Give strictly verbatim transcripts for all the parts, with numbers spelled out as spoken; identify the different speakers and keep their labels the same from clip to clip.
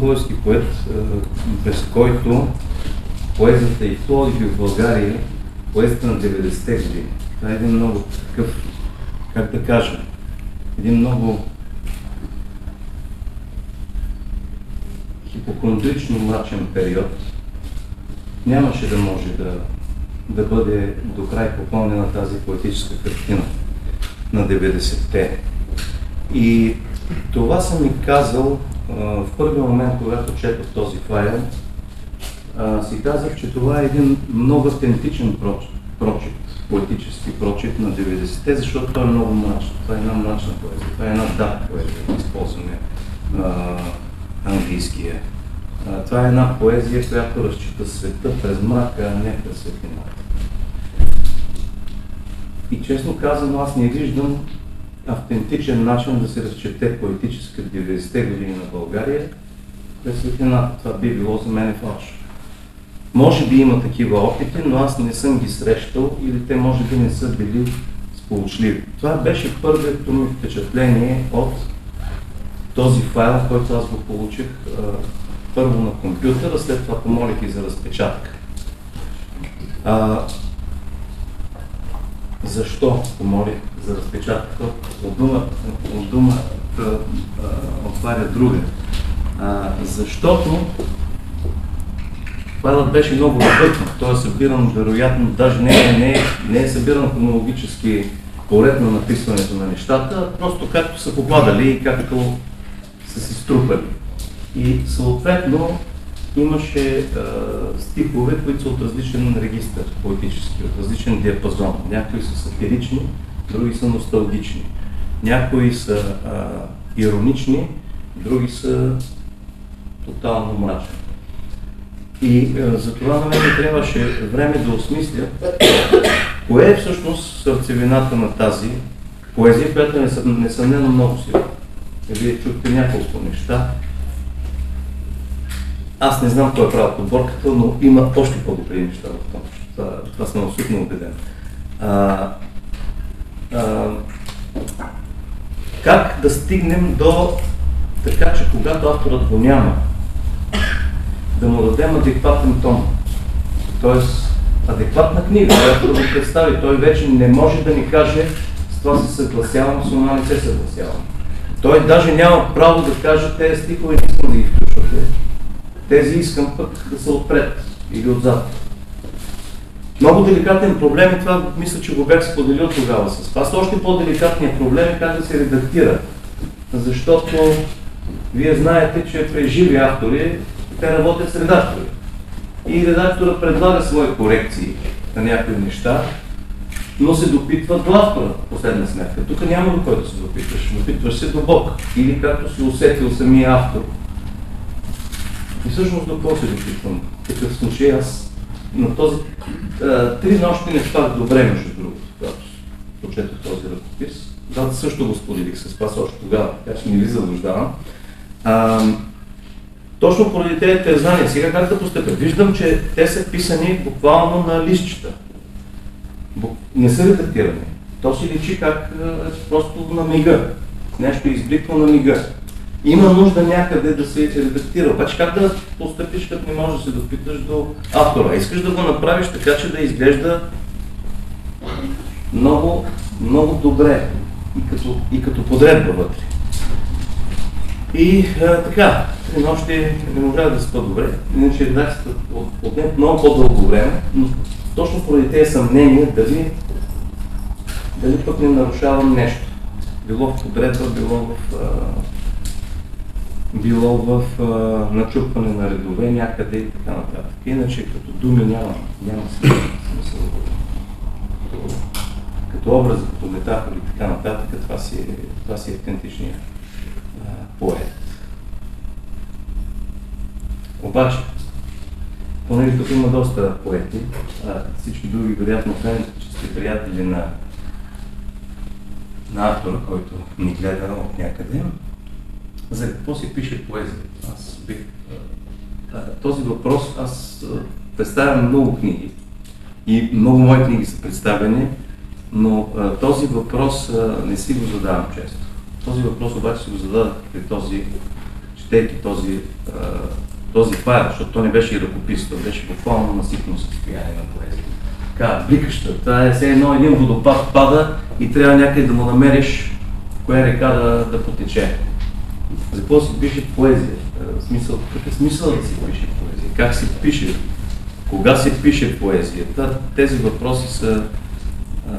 Speaker 1: български поет, без който поезията и в Пловдив и в България, поезията на деветдесетте години. Това е един много такъв, как да кажа, един много хипохондрично мрачен период. Нямаше да може да, да бъде до край попълнена тази поетическа картина на деветдесетте. И това съм ми казал а, в първия момент, когато четох този файл, а, си казах, че това е един много автентичен прочит, прочит, поетически прочит на деветдесетте, защото той е много мрачен. Това е една мрачна поезия, това е една дарк поезия, да използваме а, английския. А, това е една поезия, която разчита света през мрака, а не през светлината. И честно казано, аз не виждам автентичен начин да се разчете поетическа деветдесетте години на България през светлината. Това би било за мен фалшо. Може би има такива опити, но аз не съм ги срещал или те може би не са били сполучливи. Това беше първото ми впечатление от този файл, който аз го получих а, първо на компютъра, след това помолих и за разпечатка. А, защо помолих за разпечатка? От дума, от дума а, а, отваря друга. А, защото файлът беше много объркан. Той е събиран, вероятно, даже не е, не е, не е събиран хронологически поред на написването на нещата, а просто както са попадали и както са си струпали. И съответно имаше а, стихове, които са от различен регистър поетически, от различен диапазон. Някои са сатирични, други са носталгични. Някои са а, иронични, други са тотално мрачни. И а, за това на мен трябваше време да осмисля кое е всъщност сърцевината на тази поезия, която е несъмнено много силна. Вие чухте няколко неща. Аз не знам кой е правил подборката, но има още по-добри неща в това. Това, това съм абсолютно убеден. А, а, как да стигнем до така, че когато авторът го няма, да му дадем адекватен тон, т.е. адекватна книга, която да го представи. Той вече не може да ни каже с това се съгласявам, с това не се съгласявам. Той даже няма право да каже тези стихове не искам да ги включвате. Тези искам пък да са отпред или отзад. Много деликатен проблем и това мисля, че го бях споделил тогава с вас. Още по-деликатният проблем е как да се редактира. Защото вие знаете, че при живи автори те работят с редактори. И редактора предлага свои корекции на някои неща, но се допитват до автора, последна сметка. Тук няма до кой да се допитваш. Допитваш се до Бог. Или както си усетил самия автор. И всъщност до какво се допитвам? В такъв случай аз на този а, три нощи не спах добре, между другото, когато прочетох този ръкопис. Да, също го споделих с вас още тогава, така че не ви заблуждавам. А, точно поради тези тези знания, сега как да постъпя? Виждам, че те са писани буквално на листчета. Не са редактирани. То си личи как а, просто на мига. Нещо избликва на мига. Има нужда някъде да се редактира. Обаче как да постъпиш, като не можеш да се допиташ до автора? Искаш да го направиш така, че да изглежда много, много добре и като, и като подредба вътре. И а, така, три нощи не можа да спа добре, иначе редакцията отне много по-дълго време, но точно поради тези съмнения дали, дали пък не нарушавам нещо. Било в подредба, било в а, било в а, начупване на редове някъде и така нататък. Иначе като думи няма, няма смисъл. Като, като образ, като метафори и така нататък, това си, това си е автентичният поет. Обаче, понеже тук има доста поети, а всички други, вероятно, че сте приятели на, на автора, който ни гледа от някъде, за какво се пише поезия? Аз бих... Този въпрос, аз представям много книги и много мои книги са представени, но този въпрос не си го задавам често. Този въпрос обаче си го зададах при този четейки този, този файл, защото то не беше и ръкопис, то беше буквално насипно състояние на поезия. Така, бликаща, това е все едно един водопад пада и трябва някъде да му намериш коя река да, да потече. За какво се пише поезия? Смисъл, какъв е смисъл да се пише поезия? Как се пише? Кога се пише поезията? Тези въпроси са а,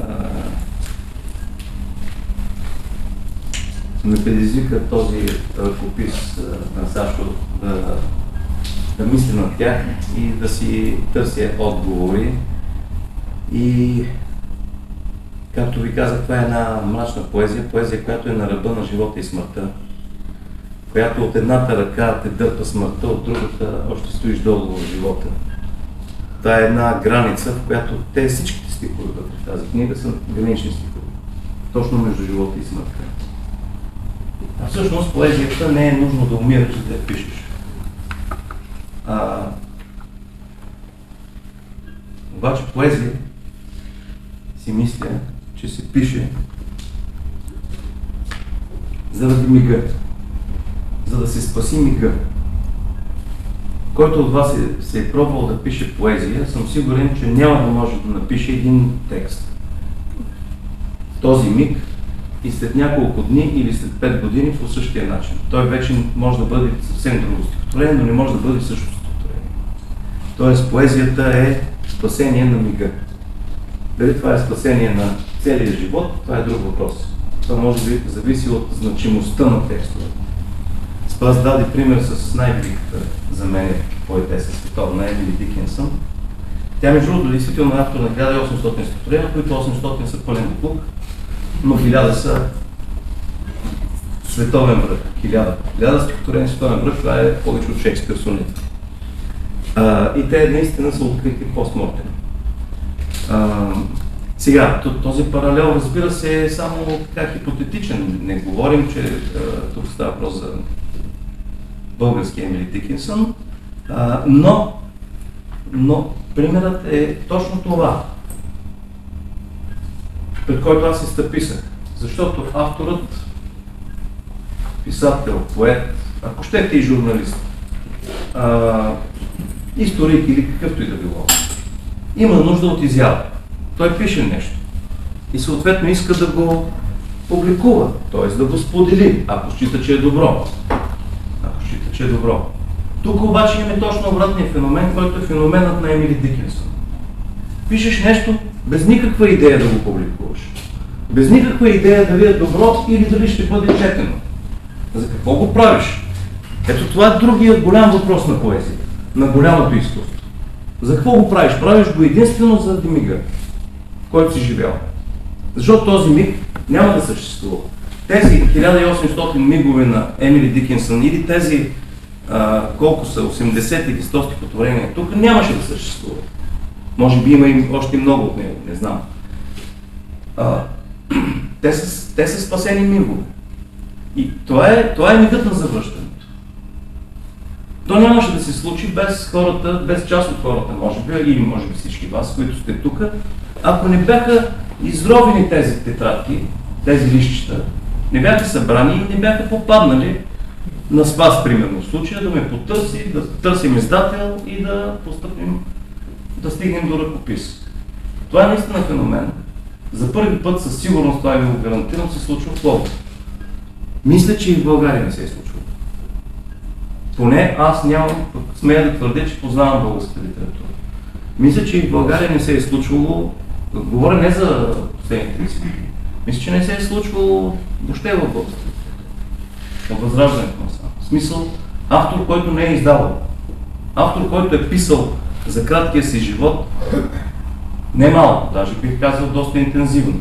Speaker 1: ме предизвика този ръкопис на Сашо да, да мисля над тях и да си търся отговори. И, както ви казах, това е една мрачна поезия, поезия, която е на ръба на живота и смъртта, която от едната ръка те дърпа смъртта, от другата още стоиш долу в живота. Това е една граница, в която те всичките стихове в тази книга са гранични стихове, точно между живота и смъртта. А всъщност поезията не е нужно да умираш, за да я пишеш. А, обаче поезия си мисля, че се пише заради мига, за да се спаси мига. Който от вас е, се е пробвал да пише поезия, съм сигурен, че няма да може да напише един текст. Този миг и след няколко дни или след пет години по същия начин. Той вече може да бъде съвсем друго стихотворение, но не може да бъде същото стихотворение. Тоест поезията е спасение на мига. Дали това е спасение на целия живот, това е друг въпрос. Това може би зависи от значимостта на текстовете. Спас даде пример с най-великата за мен поетеса световна Емили Дикинсън. Тя между другото действително е автор на хиляда и осемстотин стихотворения, които осемстотин са пълен буклук, но хиляда са световен връх. Хиляда. Хиляда стихотворения световен връх, това е повече от Шекспир сонет. А, и те наистина са открити постмортем. Uh, сега, този паралел, разбира се, е само така хипотетичен. Не говорим, че uh, тук става въпрос за български Емили Дикинсън, uh, но, но примерът е точно това, пред който аз се стъписах. Защото авторът, писател, поет, ако щете и журналист, uh, историк или какъвто и да било, има нужда от изява. Той пише нещо и съответно иска да го публикува, т.е. да го сподели, ако счита, че е добро. Ако счита, че е добро. Тук обаче имаме точно обратния феномен, който е феноменът на Емили Дикинсън. Пишеш нещо без никаква идея да го публикуваш. Без никаква идея дали е добро или дали ще бъде четено. За какво го правиш? Ето това е другия голям въпрос на поезията, на голямото изкуство. За какво го правиш? Правиш го единствено заради мига, в който си живял. Защото този миг няма да съществува. Тези хиляда и осемстотин мигове на Емили Дикинсън или тези а, колко са, осемдесет или сто стихотворения тук, нямаше да съществуват. Може би има и още много от него, не знам. А, те, са, те са спасени мигове. И това е, това е мигът на завръщането. То нямаше да се случи без хората, без част от хората, може би, или може би всички вас, които сте тук, ако не бяха изровени тези тетрадки, тези листчета, не бяха събрани и не бяха попаднали на Спас, примерно, в случая, да ме потърси, да търсим издател и да постъпим, да стигнем до ръкопис. Това е наистина феномен. За първи път със сигурност, това ви го гарантирам, се случва в Пловдив. Мисля, че и в България не се е случва. Поне аз нямам, смея да твърдя, че познавам българска литература. Мисля, че и в България не се е случвало, говоря не за последните тридесет години, мисля, че не се е случвало въобще в българска литература. От възраждането на сам. В смисъл, автор, който не е издавал, автор, който е писал за краткия си живот, не малко, даже бих казал доста интензивно.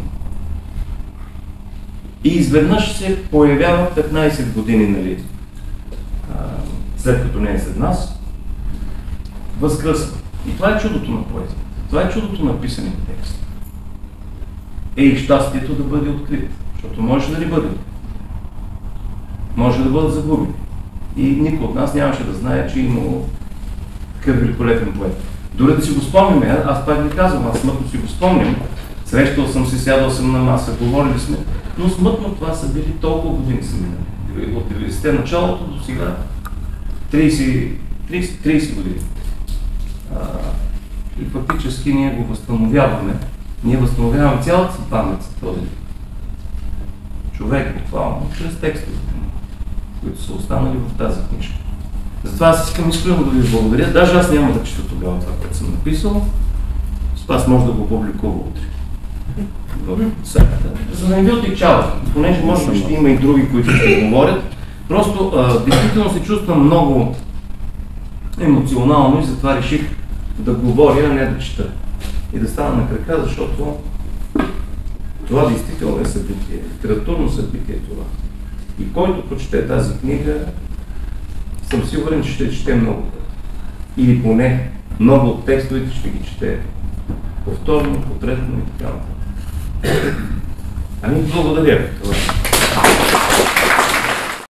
Speaker 1: И изведнъж се появява петнайсет години, нали, след като не е след нас, възкръсва. И това е чудото на поезията. Това е чудото на писания текст. Е и щастието да бъде открит, защото може да не бъде. Може да бъдат загубени. И никой от нас нямаше да знае, че има такъв великолепен поет. Дори да си го спомняме, аз пак ви казвам, аз смътно си го спомням, срещал съм се, сядал съм на маса, говорили сме, но смътно това са били толкова години са минали. От деветдесетте началото до сега трийсет години. А, и фактически ние го възстановяваме. Ние възстановяваме цялата си памет за този човек, буквално, чрез текстовете му, които са останали в тази книжка. Затова аз искам искрено да ви благодаря. Даже аз няма да чета тогава това, което съм написал. Спас може да го публикува утре в сайта, за да не ви отекчават, понеже може би ще има и други, които ще говорят. Просто а, действително се чувствам много емоционално и затова реших да говоря, а не да чета. И да стана на крака, защото това действително е събитие, литературно събитие това. И който прочете тази книга, съм сигурен, че ще чете много пъти. Или поне много от текстовете ще ги чете повторно, потретно и така нататък. Ами, благодаря. Това.